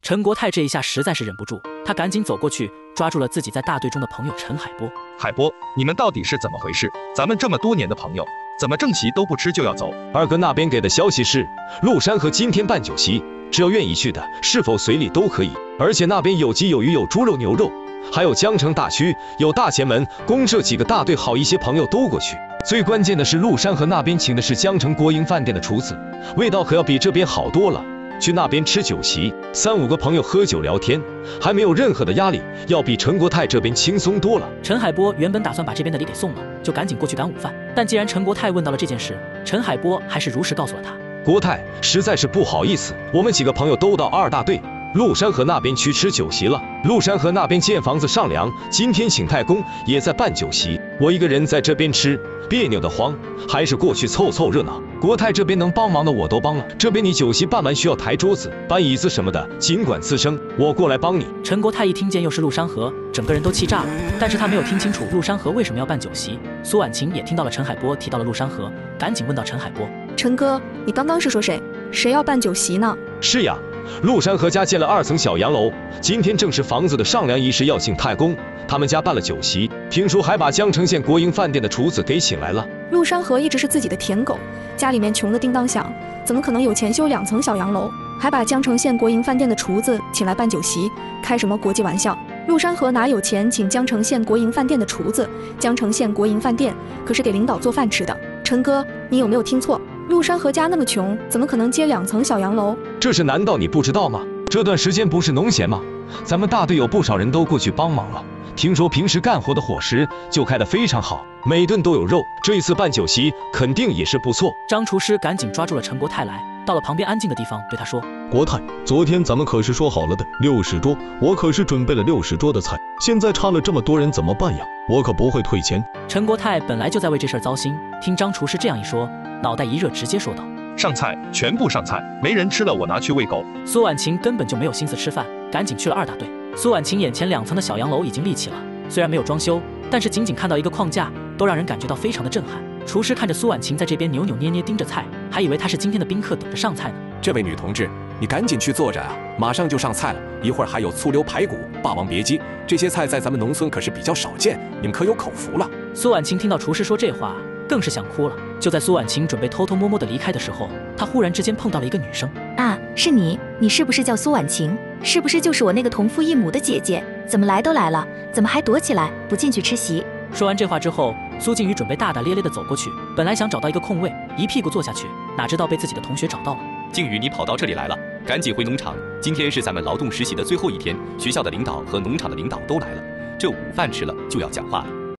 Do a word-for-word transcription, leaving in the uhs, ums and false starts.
陈国泰这一下实在是忍不住，他赶紧走过去，抓住了自己在大队中的朋友陈海波。 海波，你们到底是怎么回事？咱们这么多年的朋友，怎么正席都不吃就要走？ 二哥那边给的消息是，陆山河今天办酒席，只要愿意去的，是否随礼都可以。而且那边有鸡有鱼有猪肉牛肉，还有江城大区有大前门、公社几个大队，好一些朋友都过去。最关键的是，陆山河那边请的是江城国营饭店的厨子，味道可要比这边好多了。去那边吃酒席，三五个朋友喝酒聊天，还没有任何的压力，要比陈国泰这边轻松多了。 陈海波原本打算把这边的礼给送了，就赶紧过去赶午饭。但既然陈国泰问到了这件事，陈海波还是如实告诉了他。 国泰，实在是不好意思，我们几个朋友都到二大队陆山河那边去吃酒席了。陆山河那边建房子上梁，今天请太公也在办酒席，我一个人在这边吃，别扭的慌，还是过去凑凑热闹。国泰这边能帮忙的我都帮了，这边你酒席办完需要抬桌子、搬椅子什么的，尽管呲声，我过来帮你。 陈国泰一听见又是陆山河，整个人都气炸了，但是他没有听清楚陆山河为什么要办酒席。苏婉晴也听到了陈海波提到了陆山河，赶紧问到陈海波： 陈哥，你刚刚是说谁？谁要办酒席呢？ 是呀，陆山河家建了二层小洋楼，今天正是房子的上梁仪式，要请太公，他们家办了酒席，听说还把江城县国营饭店的厨子给请来了。 陆山河一直是自己的舔狗，家里面穷得叮当响，怎么可能有钱修两层小洋楼，还把江城县国营饭店的厨子请来办酒席？开什么国际玩笑？陆山河哪有钱请江城县国营饭店的厨子？江城县国营饭店可是给领导做饭吃的。陈哥，你有没有听错？陆山河家那么穷，怎么可能接两层小洋楼？ 这事难道你不知道吗？这段时间不是农闲吗？咱们大队有不少人都过去帮忙了。听说平时干活的伙食就开得非常好，每顿都有肉，这一次办酒席肯定也是不错。 张厨师赶紧抓住了陈国泰来，到了旁边安静的地方对他说： 国泰，昨天咱们可是说好了的六十桌，我可是准备了六十桌的菜，现在差了这么多人怎么办呀？我可不会退钱。 陈国泰本来就在为这事儿糟心，听张厨师这样一说，脑袋一热，直接说道： 上菜，全部上菜，没人吃了我拿去喂狗。 苏婉晴根本就没有心思吃饭，赶紧去了二大队。苏婉晴眼前两层的小洋楼已经立起了，虽然没有装修，但是仅仅看到一个框架都让人感觉到非常的震撼。厨师看着苏婉晴在这边扭扭捏捏盯着菜，还以为她是今天的宾客等着上菜呢。 这位女同志，你赶紧去坐着啊，马上就上菜了，一会儿还有醋溜排骨、霸王别姬，这些菜在咱们农村可是比较少见，你们可有口福了。 苏婉晴听到厨师说这话，更是想哭了。就在苏婉晴准备偷偷摸摸的离开的时候，她忽然之间碰到了一个女生。 啊，是你，你是不是叫苏婉晴？是不是就是我那个同父异母的姐姐？怎么来都来了，怎么还躲起来不进去吃席？ 说完这话之后，苏静宇准备大大咧咧的走过去，本来想找到一个空位一屁股坐下去，哪知道被自己的同学找到了。 静宇，你跑到这里来了，赶紧回农场，今天是咱们劳动实习的最后一天，学校的领导和农场的领导都来了，这午饭吃了就要讲话了。